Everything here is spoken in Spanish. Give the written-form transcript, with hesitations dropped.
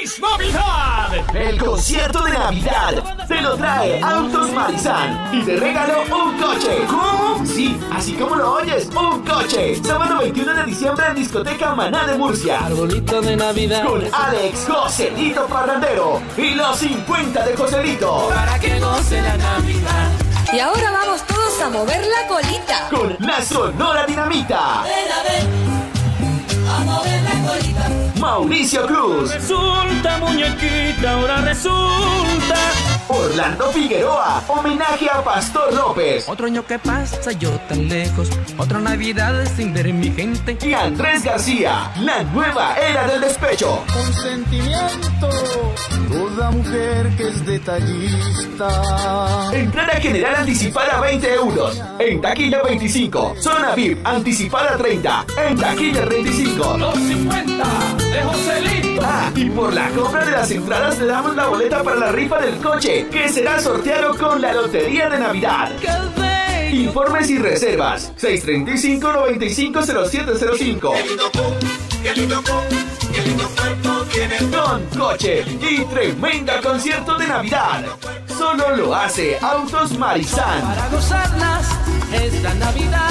¡Feliz Navidad! El concierto de Navidad te lo trae Autos Marizán y te regaló un coche. ¿Cómo? Sí, así como lo oyes, un coche. Sábado 21 de diciembre en Discoteca Maná de Murcia. Arbolito de Navidad. Con Alex Joselito Parrandero y los 50 de Joselito. Para que goce la Navidad. Y ahora vamos todos a mover la colita. Con la Sonora Dinamita. Ven a mover la colita. Mauricio Cruz. Resulta, muñequita, ahora resulta. Orlando Figueroa, homenaje a Pastor López. Otro año que pasa, yo tan lejos. Otra Navidad sin ver mi gente. Y Andrés García, la nueva era del despecho. Con sentimiento, toda mujer que es detallista. Entrada general anticipada 20 euros. En taquilla 25. Zona VIP anticipada 30. En taquilla 35. Los 50 de Joselito. Ah, y por la compra de las entradas te damos la boleta para la rifa del coche, que será sorteado con la Lotería de Navidad. Informes y reservas 635-950705. Qué lindo cuerpo tiene. Con coche y tremenda concierto de Navidad. Solo lo hace Autos Marizán. Para gozarlas esta Navidad.